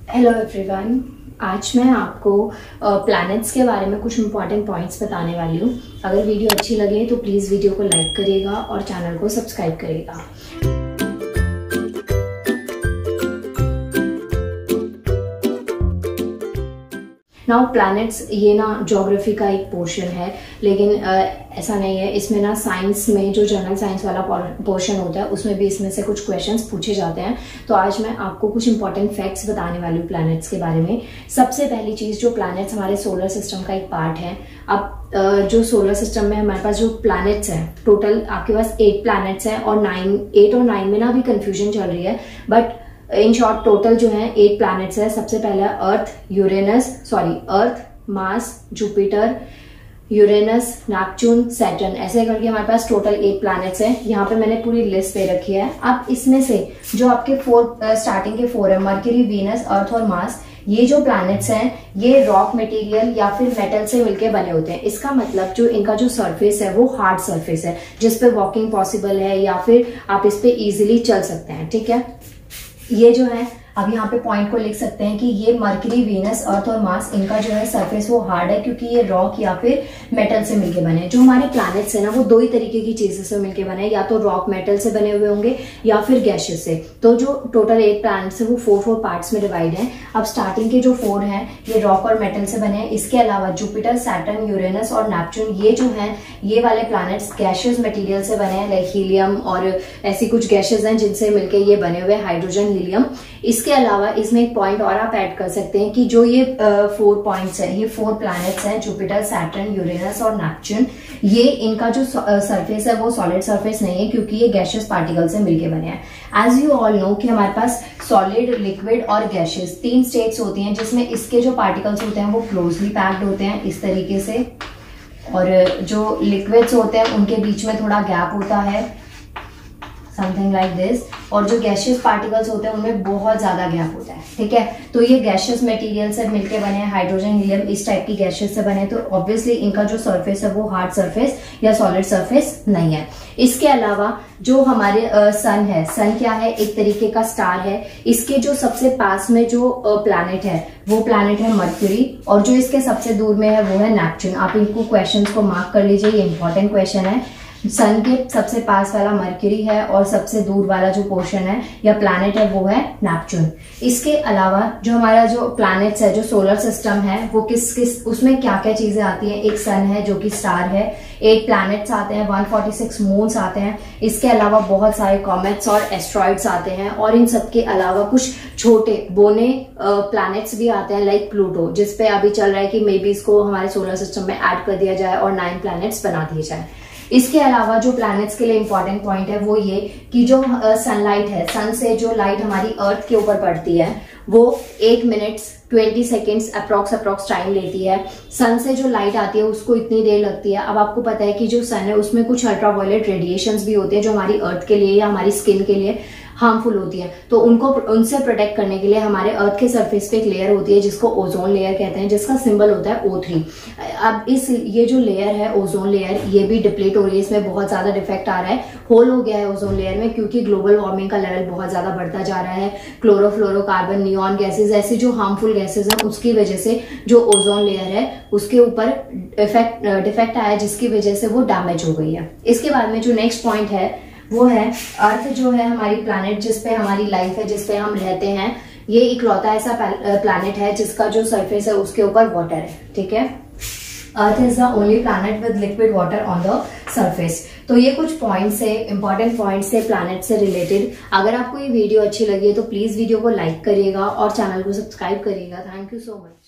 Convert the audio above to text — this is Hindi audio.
हेलो एवरीवन, आज मैं आपको प्लैनेट्स के बारे में कुछ इंपॉर्टेंट पॉइंट्स बताने वाली हूँ। अगर वीडियो अच्छी लगे तो प्लीज़ वीडियो को लाइक करिएगा और चैनल को सब्सक्राइब करिएगा। नाउ प्लैनेट्स ये ना ज्योग्राफी का एक पोर्शन है, लेकिन ऐसा नहीं है। इसमें ना साइंस में जो जनरल साइंस वाला पोर्शन होता है उसमें भी इसमें से कुछ क्वेश्चंस पूछे जाते हैं। तो आज मैं आपको कुछ इंपॉर्टेंट फैक्ट्स बताने वाली हूँ प्लैनेट्स के बारे में। सबसे पहली चीज़, जो प्लैनेट्स हमारे सोलर सिस्टम का एक पार्ट है। अब जो सोलर सिस्टम में हमारे पास जो प्लैनेट्स हैं, टोटल आपके पास 8 प्लैनेट्स हैं और 8 और 9 में ना अभी कंफ्यूजन चल रही है, बट इन शॉर्ट टोटल जो है 8 प्लैनेट्स है। सबसे पहला earth, Mars, Jupiter, Uranus, Neptune, Saturn, ऐसे करके हमारे पास टोटल 8 प्लैनेट्स हैं। यहाँ पे मैंने पूरी लिस्ट दे रखी है। अब इसमें से जो आपके स्टार्टिंग के 4 है, मरकरी, वीनस, अर्थ और मार्स, ये जो प्लैनेट्स हैं ये रॉक मटेरियल या फिर मेटल से मिलके बने होते हैं। इसका मतलब जो इनका जो सरफेस है वो हार्ड सरफेस है, जिसपे वॉकिंग पॉसिबल है या फिर आप इस पे इजीली चल सकते हैं। ठीक है, ये जो है अब यहाँ पे पॉइंट को लिख सकते हैं कि ये मरकरी, वीनस, अर्थ और मार्स, इनका जो है सरफेस वो हार्ड है क्योंकि ये रॉक या फिर मेटल से मिलके बने हैं। जो हमारे प्लैनेट्स है ना वो 2 ही तरीके की चीजों से मिलके बने हैं, या तो रॉक मेटल से बने हुए होंगे या फिर गैसेस से। तो जो टोटल 8 प्लैनेट्स है वो 4 पार्ट्स में डिवाइड है। अब स्टार्टिंग के जो 4 हैं ये रॉक और मेटल से बने हैं। इसके अलावा जुपिटर, सैटर्न, यूरेनस और नेपच्यून, ये जो है ये वाले प्लैनेट्स गैशियस मटेरियल से बने हैं, लाइक हीलियम और ऐसी कुछ गैसेस हैं जिनसे मिलकर ये बने हुए, हाइड्रोजन, हीलियम। इसके अलावा इसमें एक पॉइंट और आप ऐड कर सकते हैं कि जो ये 4 पॉइंट्स हैं, ये 4 प्लैनेट्स हैं, जुपिटर, सैटर्न, यूरेनस और नेपच्यून, ये इनका जो सरफेस है वो सॉलिड सरफेस नहीं है क्योंकि ये गैशियस पार्टिकल से मिलके बने हैं। एज यू ऑल नो कि हमारे पास सॉलिड, लिक्विड और गैशियस 3 स्टेट्स होती हैं, जिसमें इसके जो पार्टिकल्स होते हैं वो क्लोजली पैक्ड होते हैं इस तरीके से, और जो लिक्विड्स होते हैं उनके बीच में थोड़ा गैप होता है, समथिंग लाइक दिस, और जो गैशियस पार्टिकल्स होते हैं उनमें बहुत ज्यादा गैप होता है। ठीक है, तो ये गैशियस मटेरियल से मिलके बने हैं, हाइड्रोजन, हीलियम, इस टाइप की गैशियस से बने, तो ऑब्वियसली इनका जो सरफेस है वो हार्ड सरफेस या सॉलिड सरफेस नहीं है। इसके अलावा जो हमारे सन है, सन क्या है, एक तरीके का स्टार है। इसके जो सबसे पास में जो प्लैनेट है वो प्लैनेट है मरकरी, और जो इसके सबसे दूर में है वो है नेपच्यून। आप इनको क्वेश्चंस को मार्क कर लीजिए, ये इंपॉर्टेंट क्वेश्चन है। सन के सबसे पास वाला मरकरी है और सबसे दूर वाला जो पोर्शन है या प्लैनेट है वो है नेपच्यून। इसके अलावा जो हमारा जो प्लैनेट्स है, जो सोलर सिस्टम है, वो किस उसमें क्या क्या चीजें आती हैं। एक सन है जो कि स्टार है, 8 प्लैनेट्स आते हैं, 146 मून्स आते हैं। इसके अलावा बहुत सारे कॉमेट्स और एस्ट्रॉइड्स आते हैं, और इन सब के अलावा कुछ छोटे बोने प्लैनेट्स भी आते हैं, लाइक प्लूटो, जिसपे अभी चल रहा है कि मे बी इसको हमारे सोलर सिस्टम में ऐड कर दिया जाए और 9 प्लैनेट्स बना दिए जाए। इसके अलावा जो प्लैनेट्स के लिए इंपॉर्टेंट पॉइंट है वो ये कि जो सनलाइट है, सन से जो लाइट हमारी अर्थ के ऊपर पड़ती है वो 8 मिनट्स 20 सेकेंड्स अप्रॉक्स टाइम लेती है। सन से जो लाइट आती है उसको इतनी देर लगती है। अब आपको पता है कि जो सन है उसमें कुछ अल्ट्रावायलेट रेडिएशंस भी होते हैं जो हमारी अर्थ के लिए या हमारी स्किन के लिए हार्मफुल होती है। तो उनसे प्रोटेक्ट करने के लिए हमारे अर्थ के सरफेस पे एक लेयर होती है जिसको ओजोन लेयर कहते हैं, जिसका सिंबल होता है O3। अब ये जो लेयर है ओजोन लेयर, ये भी डिप्लीट हो रही है, इसमें बहुत ज्यादा डिफेक्ट आ रहा है, होल हो गया है ओजोन लेयर में, क्योंकि ग्लोबल वार्मिंग का लेवल बहुत ज्यादा बढ़ता जा रहा है। क्लोरोफ्लोरोकार्बन, नियॉन गैसेज, ऐसी जो हार्मफुल गैसेज हैं उसकी वजह से जो ओजोन लेयर है उसके ऊपर डिफेक्ट आया, जिसकी वजह से वो डैमेज हो गई है। इसके बाद में जो नेक्स्ट पॉइंट है वो है अर्थ, जो है हमारी प्लैनेट जिसपे हमारी लाइफ है, जिसपे हम रहते हैं। ये इकलौता ऐसा प्लैनेट है जिसका जो सरफेस है उसके ऊपर वाटर है। ठीक है, earth is the only planet with liquid water on the surface. तो ये कुछ पॉइंट्स है, इंपॉर्टेंट पॉइंट्स है प्लैनेट से रिलेटेड। अगर आपको ये वीडियो अच्छी लगी है तो प्लीज वीडियो को लाइक करिएगा और चैनल को सब्सक्राइब करिएगा। Thank you so much.